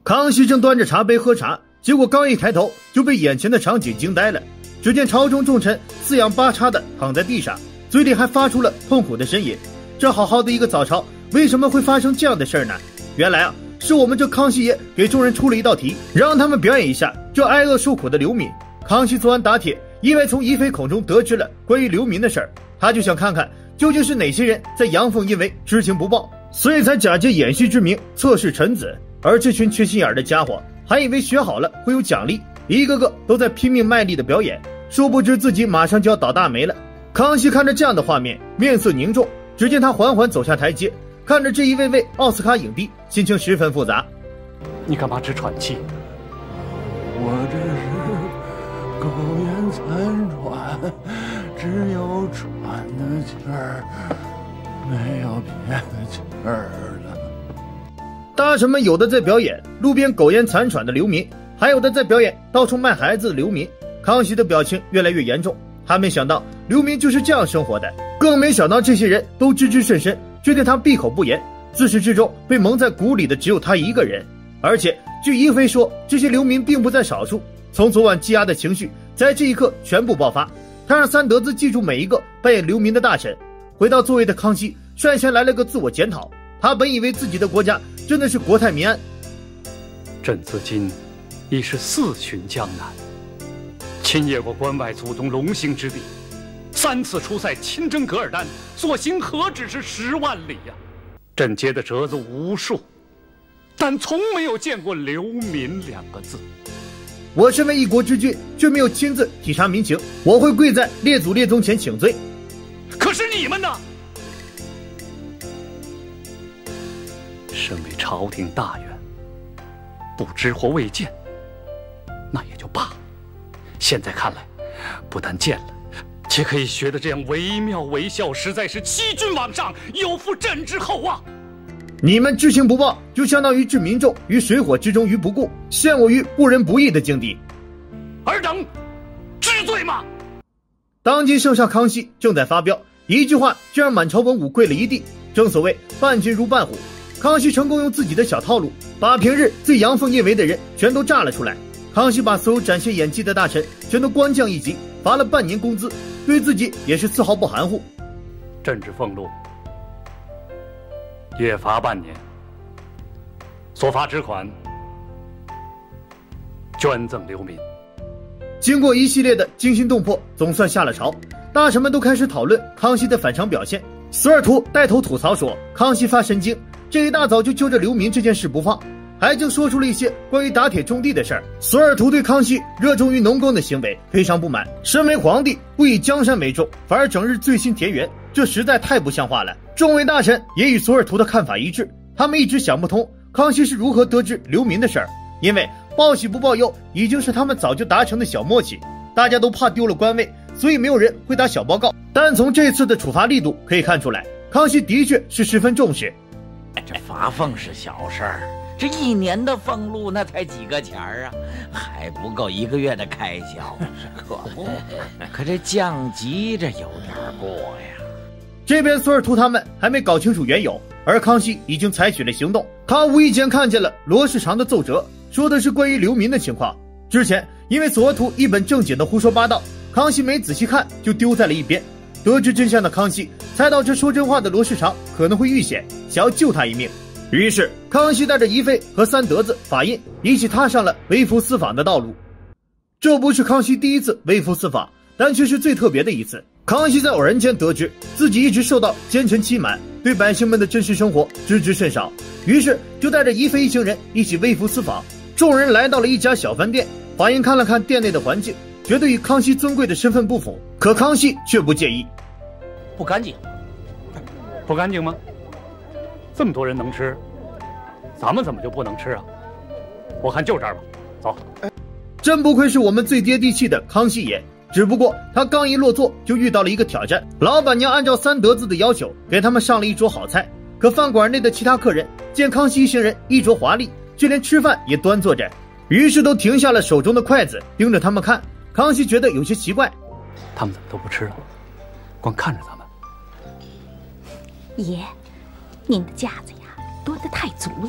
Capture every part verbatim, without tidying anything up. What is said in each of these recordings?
康熙正端着茶杯喝茶，结果刚一抬头就被眼前的场景惊呆了。只见朝中重臣四仰八叉的躺在地上，嘴里还发出了痛苦的呻吟。这好好的一个早朝，为什么会发生这样的事儿呢？原来啊，是我们这康熙爷给众人出了一道题，让他们表演一下这挨饿受苦的流民。康熙做完答帖，因为从宜妃口中得知了关于流民的事儿，他就想看看究竟是哪些人在阳奉阴违、知情不报，所以才假借演戏之名测试臣子。而这群缺心眼的家伙还以为学好了会有奖励，一个个都在拼命卖力的表演，殊不知自己马上就要倒大霉了。康熙看着这样的画面，面色凝重。只见他缓缓走下台阶，看着这一位位奥斯卡影帝，心情十分复杂。 你干嘛直喘气？ 我这是苟延残喘，只有喘的气儿，没有别的气儿了。 大臣们有的在表演路边苟延残喘的流民，还有的在表演到处卖孩子的流民。康熙的表情越来越严重，他没想到流民就是这样生活的，更没想到这些人都知之甚深，却对他闭口不言。自始至终被蒙在鼓里的只有他一个人。而且据宜妃说，这些流民并不在少数，从昨晚积压的情绪在这一刻全部爆发。他让三德子记住每一个扮演流民的大臣。回到座位的康熙率先来了个自我检讨，他本以为自己的国家真的是国泰民安， 朕自今已是四巡江南，亲谒过关外祖宗龙兴之地，三次出塞亲征噶尔丹，所行何止是十万里呀、啊！朕接的折子无数，但从没有见过流民两个字。 我身为一国之君，却没有亲自体察民情，我会跪在列祖列宗前请罪。 可是你们呢？身为朝廷大员，不知或未见，那也就罢了。现在看来，不但见了，且可以学得这样惟妙惟肖，实在是欺君罔上，有负朕之厚望。 你们知情不报，就相当于置民众于水火之中于不顾，陷我于不仁不义的境地。 尔等知罪吗？ 当今圣上康熙正在发飙，一句话就让满朝文武跪了一地。正所谓伴君如伴虎，康熙成功用自己的小套路，把平日最阳奉阴违的人全都炸了出来。康熙把所有展现演技的大臣全都官降一级，罚了半年工资，对自己也是丝毫不含糊。 朕之俸禄月罚半年，所罚之款捐赠流民。 经过一系列的惊心动魄，总算下了朝，大臣们都开始讨论康熙的反常表现。索尔图带头吐槽说，康熙发神经，这一大早就揪着流民这件事不放，还竟说出了一些关于打铁种地的事儿。索尔图对康熙热衷于农耕的行为非常不满，身为皇帝不以江山为重，反而整日醉心田园，这实在太不像话了。众位大臣也与索尔图的看法一致，他们一直想不通康熙是如何得知流民的事儿，因为报喜不报忧已经是他们早就达成的小默契，大家都怕丢了官位，所以没有人会打小报告。但从这次的处罚力度可以看出来，康熙的确是十分重视。 这罚俸是小事儿，这一年的俸禄那才几个钱儿啊，还不够一个月的开销。可不，可这降级这有点过呀。 这边索尔图他们还没搞清楚缘由，而康熙已经采取了行动。他无意间看见了罗世长的奏折，说的是关于流民的情况。之前因为索尔图一本正经的胡说八道，康熙没仔细看就丢在了一边。得知真相的康熙猜到这说真话的罗世长可能会遇险，想要救他一命，于是康熙带着宜妃和三德子、法印一起踏上了微服私访的道路。这不是康熙第一次微服私访，但却是最特别的一次。康熙在偶然间得知自己一直受到奸臣欺瞒，对百姓们的真实生活知之甚少，于是就带着宜妃一行人一起微服私访。众人来到了一家小饭店，法印看了看店内的环境，觉得与康熙尊贵的身份不符，可康熙却不介意。 不干净， 不干净吗？这么多人能吃，咱们怎么就不能吃啊？我看就这儿吧，走。 真不愧是我们最接地气的康熙爷，只不过他刚一落座就遇到了一个挑战。老板娘按照三德子的要求给他们上了一桌好菜，可饭馆内的其他客人见康熙一行人衣着华丽，就连吃饭也端坐着，于是都停下了手中的筷子，盯着他们看。康熙觉得有些奇怪， 他们怎么都不吃了，光看着咱们。 爷，您的架子呀端得太足了。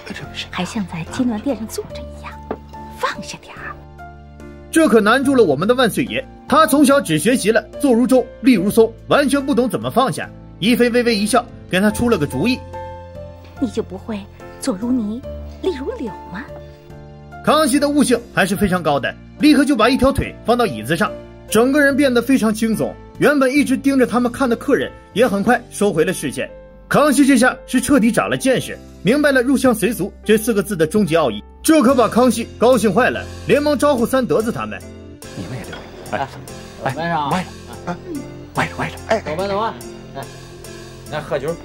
还像在金銮殿上坐着一样，放下点儿。 这可难住了我们的万岁爷，他从小只学习了坐如钟，立如松，完全不懂怎么放下。宜妃微微一笑，给他出了个主意： 你就不会坐如泥，立如柳吗？ 康熙的悟性还是非常高的，立刻就把一条腿放到椅子上，整个人变得非常轻松。原本一直盯着他们看的客人也很快收回了视线。康熙这下是彻底长了见识，明白了入乡随俗这四个字的终极奥义，这可把康熙高兴坏了，连忙招呼三德子他们： 你们也留意，哎， 哎，班上， 歪了，啊，歪了歪了，哎， 走吧走吧，来，来喝酒。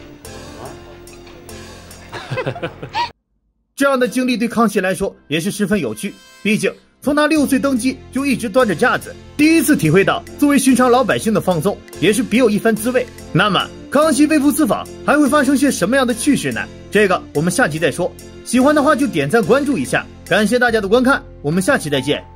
这样的经历对康熙来说也是十分有趣，毕竟从他六岁登基就一直端着架子，第一次体会到作为寻常老百姓的放纵也是别有一番滋味。那么康熙微服私访还会发生些什么样的趣事呢？这个我们下期再说。喜欢的话就点赞关注一下，感谢大家的观看，我们下期再见。